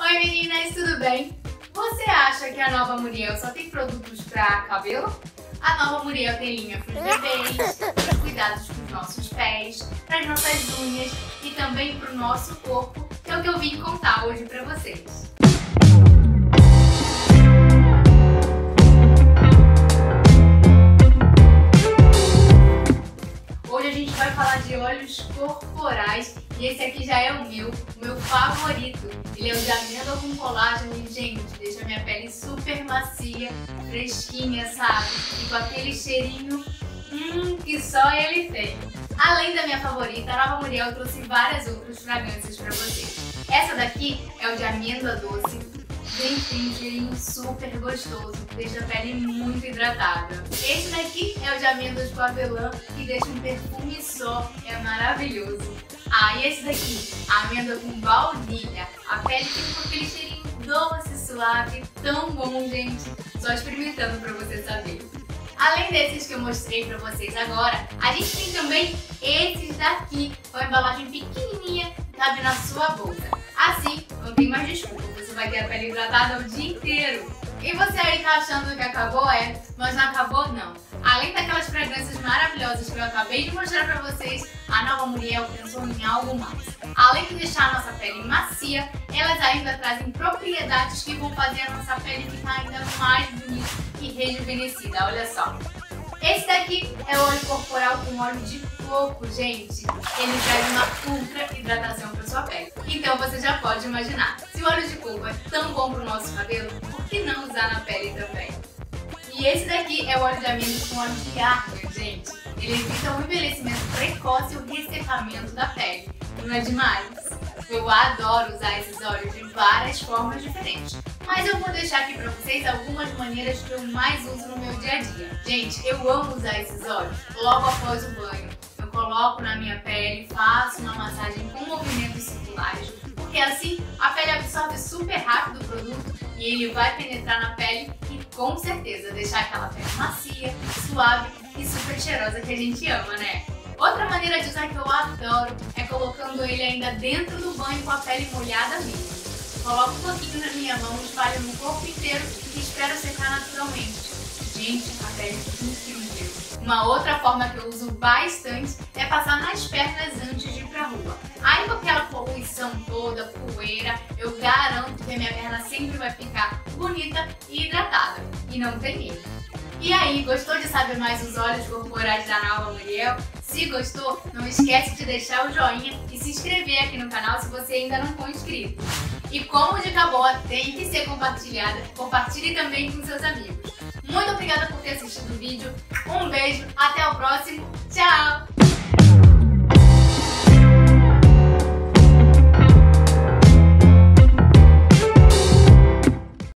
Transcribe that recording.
Oi meninas, tudo bem? Você acha que a Nova Muriel só tem produtos para cabelo? A Nova Muriel tem linha para os bebês, para os cuidados com os nossos pés, para as nossas unhas e também para o nosso corpo, que é o que eu vim contar hoje para vocês. Hoje a gente vai falar de óleos corporais e esse aqui já é o meu favorito. Ele é o de amêndoa com colágeno e, gente, deixa minha pele super macia, fresquinha, sabe? E com aquele cheirinho que só ele tem. Além da minha favorita, a Nova Muriel trouxe várias outras fragrâncias pra vocês. Essa daqui é o de amêndoa doce. Gente, tem um cheirinho super gostoso, deixa a pele muito hidratada. Esse daqui é o de amêndoas com avelã, que deixa um perfume só, é maravilhoso. E esse daqui, a amêndoa com baunilha, a pele fica com aquele cheirinho doce, suave, tão bom, gente, só experimentando pra você saber. Além desses que eu mostrei pra vocês agora, a gente tem também esses daqui, com a embalagem pequenininha, cabe na sua bolsa. Assim, não tem mais desculpa, você vai ter a pele hidratada o dia inteiro. E você aí tá achando que acabou? Mas não acabou não. Além daquelas fragrâncias maravilhosas que eu acabei de mostrar pra vocês, a Nova Muriel pensou em algo mais. Além de deixar a nossa pele macia, elas ainda trazem propriedades que vão fazer a nossa pele ficar ainda mais bonita e rejuvenescida, olha só. Esse daqui é o óleo corporal com óleo de coco, gente. Ele traz uma ultra hidratação para sua pele. Então você já pode imaginar, se o óleo de coco é tão bom para o nosso cabelo, por que não usar na pele também? E esse daqui é o óleo de amêndoas com óleo de árgan, gente. Ele evita o envelhecimento precoce e o ressecamento da pele. Não é demais? Eu adoro usar esses óleos de várias formas diferentes. Mas eu vou deixar aqui pra vocês algumas maneiras que eu mais uso no meu dia a dia. Gente, eu amo usar esses óleos logo após o banho. Eu coloco na minha pele, faço uma massagem com movimentos circulares, porque assim a pele absorve super rápido o produto e ele vai penetrar na pele e com certeza deixar aquela pele macia, suave e super cheirosa que a gente ama, né? Outra maneira de usar que eu adoro é colocando ele ainda dentro do banho com a pele molhada mesmo. Coloco um pouquinho na minha mão, espalho no corpo inteiro e espero secar naturalmente. Gente, a pele fica incrível. Uma outra forma que eu uso bastante é passar nas pernas antes de ir pra rua. Aí com aquela poluição toda, poeira, eu garanto que a minha perna sempre vai ficar bonita e hidratada. E não tem erro. E aí, gostou de saber mais os óleos corporais da Nova Muriel? Se gostou, não esquece de deixar o joinha e se inscrever aqui no canal se você ainda não for inscrito. E como dica boa tem que ser compartilhada, compartilhe também com seus amigos. Muito obrigada por ter assistido o vídeo, um beijo, até o próximo